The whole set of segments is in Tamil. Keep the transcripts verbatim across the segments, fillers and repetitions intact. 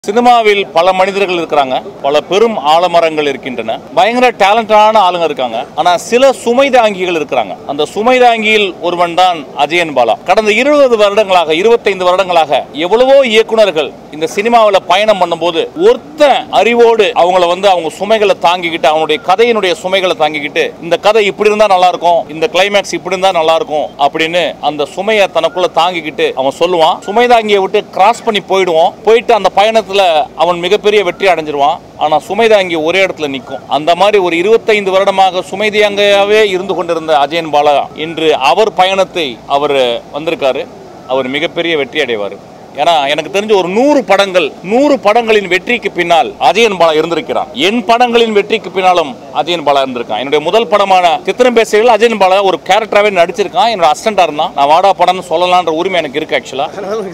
சினிமாவில் பல மனிதர்கள் இருக்காங்க, பல பெரும் ஆலமரங்கள் இருக்கின்றன, பயங்கர டேலண்டான ஆளுங்க இருக்காங்க. ஆனா சில சுமைதாங்கிகள் இருக்காங்க. அந்த சுமைதாங்கியில் ஒருவன் தான் அஜயன் பாலா. கடந்த இருபது வருடங்களாக இருபத்தைந்து வருடங்களாக எவ்வளவோ இயக்குனர்கள் இந்த சினிமாவில் பயணம் பண்ணும்போது ஒருத்த அறிவோடு அவங்கள வந்து அவங்க சுமைகளை தாங்கிக்கிட்டு அவனுடைய கதையினுடைய சுமைகளை தாங்கிக்கிட்டு இந்த கதை இப்படி இருந்தா நல்லா இருக்கும், இந்த கிளைமேக்ஸ் இப்படி இருந்தா நல்லா இருக்கும் அப்படின்னு அந்த சுமையை தனக்குள்ள தாங்கிக்கிட்டு அவன் சொல்லுவான். சுமைதாங்கியை விட்டு கிராஸ் பண்ணி போயிடுவோம். போயிட்டு அந்த பயணத்தை அவன் மிகப்பெரிய வெற்றி அடைஞ்சிருவான். ஆனா சுமைதாங்கி ஒரே இடத்துல நிற்கும். அந்த மாதிரி ஒரு இருபத்தைந்து வருடமாக சுமைதாங்கியாவே இருந்து கொண்டிருந்த அஜயன் பாலா இன்று அவர் பயணத்தை அவர் வந்திருக்காரு. அவர் மிகப்பெரிய வெற்றி அடைவார். ஏன்னா எனக்கு தெரிஞ்ச ஒரு நூறு படங்கள் நூறு படங்களின் வெற்றிக்கு பின்னால் அஜயன் பாலா இருந்திருக்கிறான். என் படங்களின் வெற்றிக்கு பின்னாலும் அஜயன் பாலா இருந்திருக்கான். என்னுடைய முதல் படமான சித்திரம் பேசுகையில் அஜயன் பாலா ஒரு கேரக்டராகவே நடிச்சிருக்கான். என்னோட அசிஸ்டண்டா இருந்தான். நான் வாடா படம்னு சொல்லலான்ற உரிமை எனக்கு இருக்கு. ஆக்சுவலா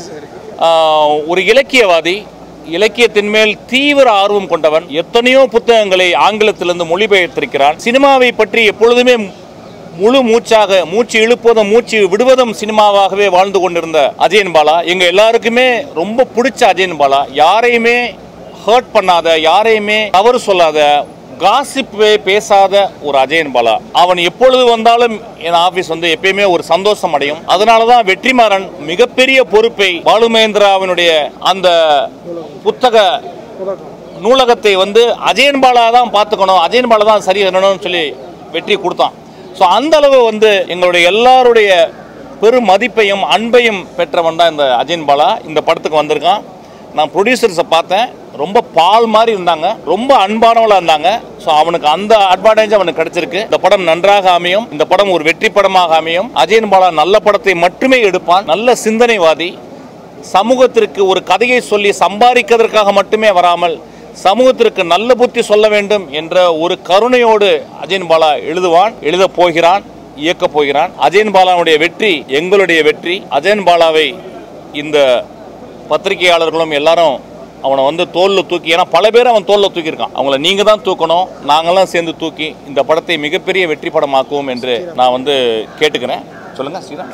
ஒரு இலக்கியவாதி, இலக்கியத்தின் மேல் தீவிர ஆர்வம் கொண்டவன், எத்தனையோ புத்தகங்களை ஆங்கிலத்திலிருந்து மொழிபெயர்த்திருக்கிறான். சினிமாவை பற்றி எப்பொழுதுமே முழு மூச்சாக மூச்சு இழுப்பதும் மூச்சு விடுவதும் சினிமாவாகவே வாழ்ந்து கொண்டிருந்த அஜயன் பாலா எங்க எல்லாருக்குமே ரொம்ப பிடிச்ச அஜயன் பாலா. யாரையுமே ஹர்ட் பண்ணாத, யாரையுமே தவறு சொல்லாத, காசிப்பே பேசாத ஒரு அஜயன் பாலா. அவன் எப்பொழுது வந்தாலும் என் ஆபீஸ் வந்து எப்பயுமே ஒரு சந்தோஷம் அடையும். அதனாலதான் வெற்றிமாறன் மிகப்பெரிய பொறுப்பை பாலுமகேந்திராவினுடைய அந்த புத்தக நூலகத்தை வந்து அஜயன் பாலா தான் பார்த்துக்கணும், அஜயன் பாலா தான் சரி வரணும்னு சொல்லி வெற்றி கொடுத்தான். ஸோ அந்த அளவு வந்து எங்களுடைய எல்லாருடைய பெரும் மதிப்பையும் அன்பையும் பெற்றவன் தான் இந்த அஜயன் பாலா. இந்த படத்துக்கு வந்திருக்கான். நான் ப்ரொடியூசர்ஸை பார்த்தேன், ரொம்ப பால் மாதிரி இருந்தாங்க, ரொம்ப அன்பானவளாக இருந்தாங்க. ஸோ அவனுக்கு அந்த அட்வான்டேஜ் அவனுக்கு கிடைச்சிருக்கு. இந்த படம் நன்றாக அமையும், இந்த படம் ஒரு வெற்றி படமாக அமையும். அஜயன் பாலா நல்ல படத்தை மட்டுமே எடுப்பான். நல்ல சிந்தனைவாதி, சமூகத்திற்கு ஒரு கதையை சொல்லி சம்பாதிக்கிறதுக்காக மட்டுமே வராமல் சமூகத்திற்கு நல்ல புத்தி சொல்ல வேண்டும் என்ற ஒரு கருணையோடு அஜயன் பாலா எழுதுவான், எழுத போகிறான், இயக்க போகிறான். அஜயன் பாலாவுடைய வெற்றி எங்களுடைய வெற்றி. அஜயன் பாலாவை இந்த பத்திரிகையாளர்களும் எல்லாரும் அவனை வந்து தோளில் தூக்கி, ஏன்னா பல பேர் அவன் தோளில் தூக்கியிருக்கான், அவங்கள நீங்க தான் தூக்கணும், நாங்களாம் சேர்ந்து தூக்கி இந்த படத்தை மிகப்பெரிய வெற்றி படமாக்குவோம் என்று நான் வந்து கேட்டுக்கிறேன். சொல்லுங்க ஸ்ரீராம்.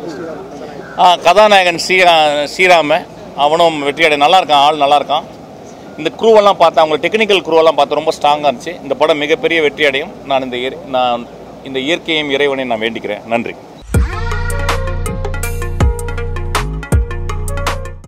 ஆ கதாநாயகன் ஸ்ரீரா ஸ்ரீராம அவனும் வெற்றி அடை நல்லா இருக்கான், ஆள் நல்லா இருக்கான். இந்த குரூவெல்லாம் பார்த்தா, அவங்க டெக்னிக்கல் குரூவெல்லாம் பார்த்து ரொம்ப ஸ்ட்ராங்காக இருந்துச்சு. இந்த படம் மிகப்பெரிய வெற்றி அடையும். நான் இந்த நான் இந்த இயற்கையும் இறைவனையும் நான் வேண்டிக்கிறேன். நன்றி.